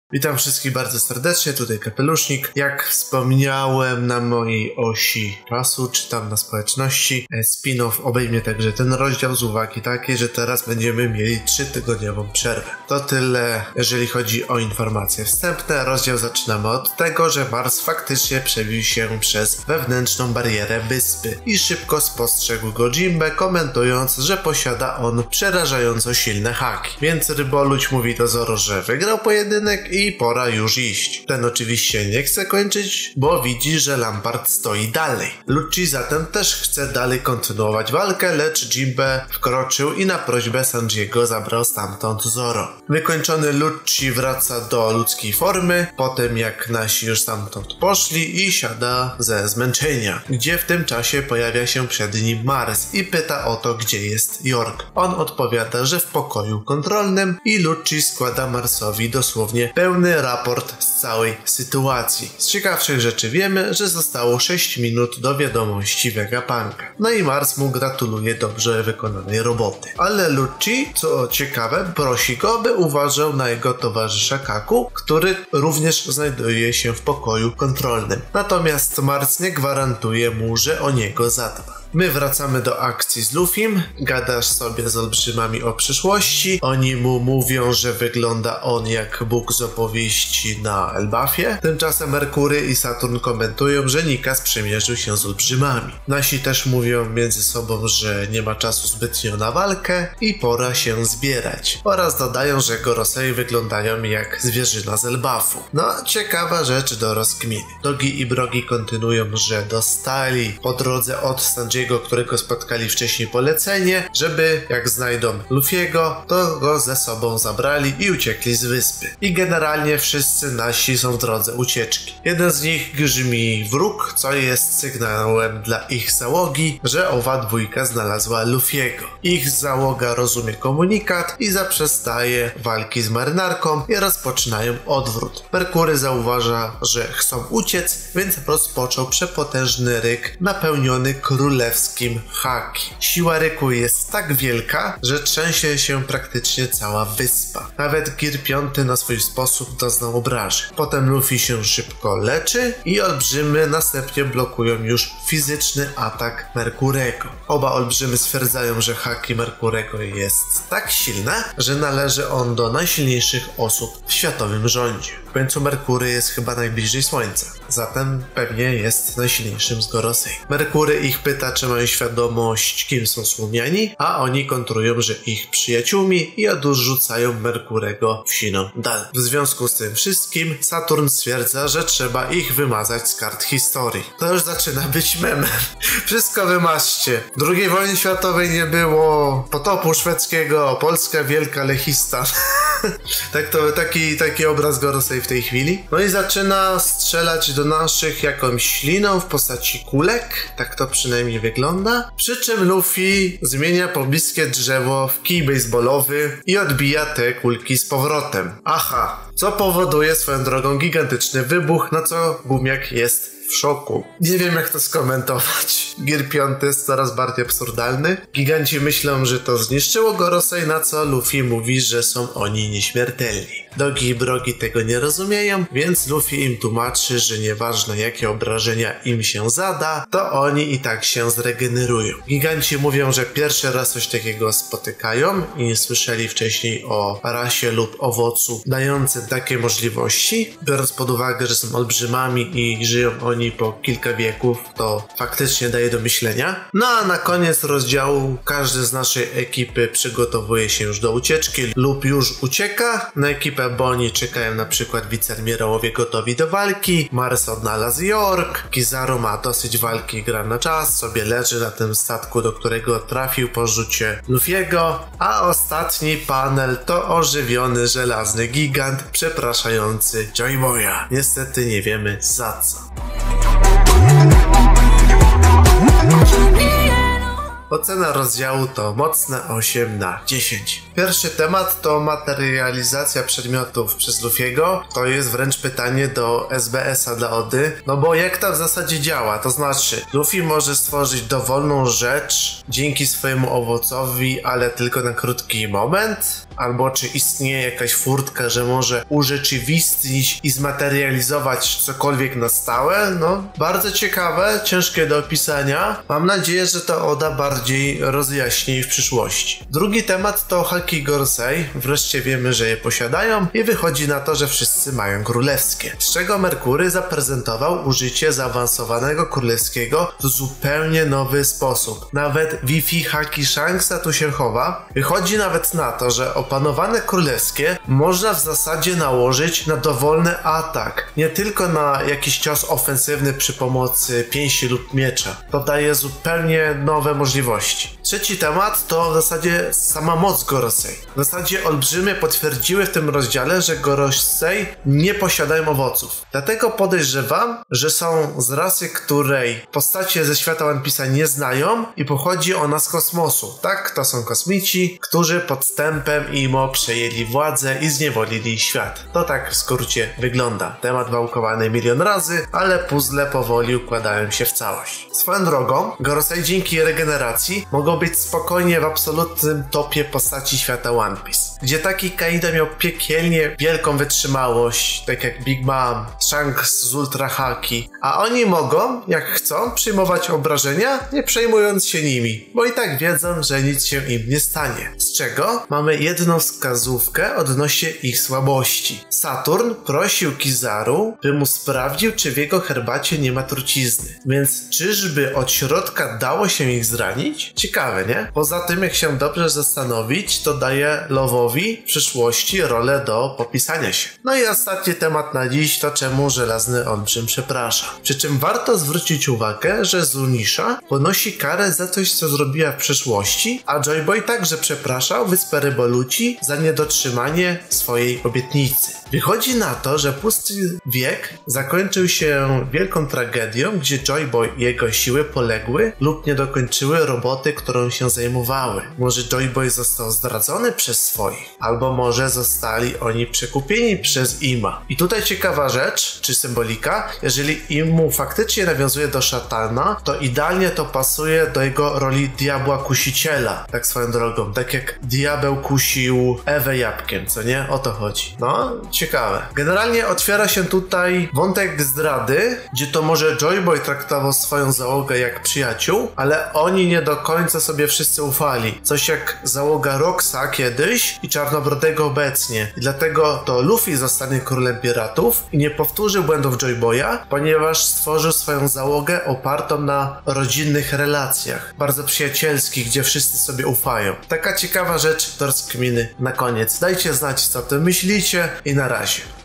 Witam wszystkich bardzo serdecznie, tutaj Kapelusznik. Jak wspomniałem na mojej osi czasu, czy tam na społeczności, spin-off obejmie także ten rozdział z uwagi takiej, że teraz będziemy mieli 3-tygodniową przerwę. To tyle, jeżeli chodzi o informacje wstępne. Rozdział zaczynamy od tego, że Mars faktycznie przebił się przez wewnętrzną barierę wyspy i szybko spostrzegł go Jinbe, komentując, że posiada on przerażająco silne haki. Więc Ryboludź mówi do Zoro, że wygrał pojedynek i pora już iść. Ten oczywiście nie chce kończyć, bo widzi, że Lampard stoi dalej. Lucci zatem też chce dalej kontynuować walkę, lecz Jinbe wkroczył i na prośbę Sanjiego zabrał stamtąd Zoro. Wykończony Lucci wraca do ludzkiej formy, potem jak nasi już stamtąd poszli i siada ze zmęczenia, gdzie w tym czasie pojawia się przed nim Mars i pyta o to, gdzie jest York. On odpowiada, że w pokoju kontrolnym i Lucci składa Marsowi dosłownie pełny raport z całej sytuacji. Z ciekawszych rzeczy wiemy, że zostało 6 minut do wiadomości Vegapunka. No i Mars mu gratuluje dobrze wykonanej roboty. Ale Lucci, co ciekawe, prosi go, by uważał na jego towarzysza Kaku, który również znajduje się w pokoju kontrolnym. Natomiast Mars nie gwarantuje mu, że o niego zadba. My wracamy do akcji z Luffym, gadasz sobie z olbrzymami o przyszłości, oni mu mówią, że wygląda on jak Bóg z opowieści na Elbafie. Tymczasem Merkury i Saturn komentują, że Nika sprzymierzył się z olbrzymami. Nasi też mówią między sobą, że nie ma czasu zbytnio na walkę i pora się zbierać. Oraz dodają, że Gorosei wyglądają jak zwierzyna z Elbafu. No, ciekawa rzecz do rozkminy. Dogi i Brogi kontynuują, że dostali po drodze od Sanjiego, którego spotkali wcześniej polecenie, żeby jak znajdą Luffy'ego, to go ze sobą zabrali i uciekli z wyspy. I generalnie wszyscy nasi są w drodze ucieczki. Jeden z nich grzmi wróg, co jest sygnałem dla ich załogi, że owa dwójka znalazła Luffy'ego. Ich załoga rozumie komunikat i zaprzestaje walki z marynarką i rozpoczynają odwrót. Merkury zauważa, że chcą uciec, więc rozpoczął przepotężny ryk napełniony królewskim haki. Siła ryku jest tak wielka, że trzęsie się praktycznie cała wyspa. Nawet Gear 5 na swój sposób doznał obrażeń. Potem Luffy się szybko leczy i olbrzymy następnie blokują już fizyczny atak Merkurego. Oba olbrzymy stwierdzają, że haki Merkurego jest tak silne, że należy on do najsilniejszych osób w światowym rządzie. W końcu Merkury jest chyba najbliżej Słońca, zatem pewnie jest najsilniejszym z Gorosei. Merkury ich pyta, czy mają świadomość, kim są Słomiani, a oni kontrują, że ich przyjaciółmi i odrzucają Merkurego w siną dal. W związku z tym wszystkim Saturn stwierdza, że trzeba ich wymazać z kart historii. To już zaczyna być memem. Wszystko wymazcie. II wojny światowej nie było, potopu szwedzkiego, Polska wielka lechista. taki obraz Gorosei w tej chwili. No i zaczyna strzelać do naszych jakąś śliną w postaci kulek, tak to przynajmniej wygląda. Przy czym Luffy zmienia pobliskie drzewo w kij baseballowy i odbija te kulki z powrotem. Aha, co powoduje swoją drogą gigantyczny wybuch, na co Gumiak jest w szoku. Nie wiem, jak to skomentować. Gear 5 jest coraz bardziej absurdalny. Giganci myślą, że to zniszczyło Gorosei, na co Luffy mówi, że są oni nieśmiertelni. Dogi i Brogi tego nie rozumieją, więc Luffy im tłumaczy, że nieważne jakie obrażenia im się zada, to oni i tak się zregenerują. Giganci mówią, że pierwszy raz coś takiego spotykają i nie słyszeli wcześniej o rasie lub owocu dającym takie możliwości. Biorąc pod uwagę, że są olbrzymami i żyją oni po kilka wieków, to faktycznie daje do myślenia. No a na koniec rozdziału każdy z naszej ekipy przygotowuje się już do ucieczki lub już ucieka. Na ekipę Bonnie czekają na przykład wiceadmirałowie gotowi do walki, Mars odnalazł York, Kizaru ma dosyć walki i gra na czas, sobie leży na tym statku, do którego trafił po rzucie Luffy'ego, a ostatni panel to ożywiony żelazny gigant przepraszający Joy Boya. Niestety nie wiemy za co. Ocena rozdziału to mocne 8/10. Pierwszy temat to materializacja przedmiotów przez Luffy'ego. To jest wręcz pytanie do SBS-a dla Ody. No bo jak to w zasadzie działa? To znaczy, Luffy może stworzyć dowolną rzecz dzięki swojemu owocowi, ale tylko na krótki moment? Albo czy istnieje jakaś furtka, że może urzeczywistnić i zmaterializować cokolwiek na stałe? No, bardzo ciekawe, ciężkie do opisania. Mam nadzieję, że to Oda bardziej rozjaśni w przyszłości. Drugi temat to Haki Gorosei. Wreszcie wiemy, że je posiadają i wychodzi na to, że wszyscy mają królewskie. Z czego Merkury zaprezentował użycie zaawansowanego królewskiego w zupełnie nowy sposób. Nawet Wi-Fi Haki Shanksa tu się chowa. Wychodzi nawet na to, że opanowane królewskie można w zasadzie nałożyć na dowolny atak. Nie tylko na jakiś cios ofensywny przy pomocy pięści lub miecza. To daje zupełnie nowe możliwości. Trzeci temat to w zasadzie sama moc Gorosei. W zasadzie olbrzymie potwierdziły w tym rozdziale, że Gorosei nie posiadają owoców. Dlatego podejrzewam, że są z rasy, której postacie ze świata One Piece'a nie znają i pochodzi ona z kosmosu. Tak, to są kosmici, którzy podstępem IMO przejęli władzę i zniewolili świat. To tak w skrócie wygląda. Temat wałkowany milion razy, ale puzzle powoli układają się w całość. Swoją drogą, Gorosei dzięki regeneracji mogą być spokojnie w absolutnym topie postaci świata One Piece, gdzie taki Kaida miał piekielnie wielką wytrzymałość, tak jak Big Mom, Shanks z Ultra Haki, a oni mogą, jak chcą, przyjmować obrażenia, nie przejmując się nimi, bo i tak wiedzą, że nic się im nie stanie. Z czego mamy jedną wskazówkę odnośnie ich słabości. Saturn prosił Kizaru, by mu sprawdził, czy w jego herbacie nie ma trucizny. Więc czyżby od środka dało się ich zranić? Ciekawe, nie? Poza tym, jak się dobrze zastanowić, to daje Lowowi w przyszłości rolę do popisania się. No i ostatni temat na dziś to czemu Żelazny Olbrzym przeprasza. Przy czym warto zwrócić uwagę, że Zunisha ponosi karę za coś, co zrobiła w przeszłości, a Joy Boy także przepraszał Wyspę Ryboluci za niedotrzymanie swojej obietnicy. Wychodzi na to, że Pusty Wiek zakończył się wielką tragedią, gdzie Joy Boy i jego siły poległy lub nie dokończyły roboty, którą się zajmowały. Może Joy Boy został zdradzony przez swoich, albo może zostali oni przekupieni przez Ima. I tutaj ciekawa rzecz, czy symbolika, jeżeli Imu faktycznie nawiązuje do szatana, to idealnie to pasuje do jego roli diabła kusiciela, tak swoją drogą, tak jak diabeł kusił Ewę jabłkiem, co nie? O to chodzi. No, ciekawe. Generalnie otwiera się tutaj wątek zdrady, gdzie to może Joy Boy traktował swoją załogę jak przyjaciół, ale oni nie do końca sobie wszyscy ufali. Coś jak załoga Roxa kiedyś i Czarnobrodego obecnie. I dlatego to Luffy zostanie królem piratów i nie powtórzy błędów Joy Boya, ponieważ stworzył swoją załogę opartą na rodzinnych relacjach. Bardzo przyjacielskich, gdzie wszyscy sobie ufają. Taka ciekawa rzecz do rozkminy na koniec. Dajcie znać, co o tym myślicie i na razie.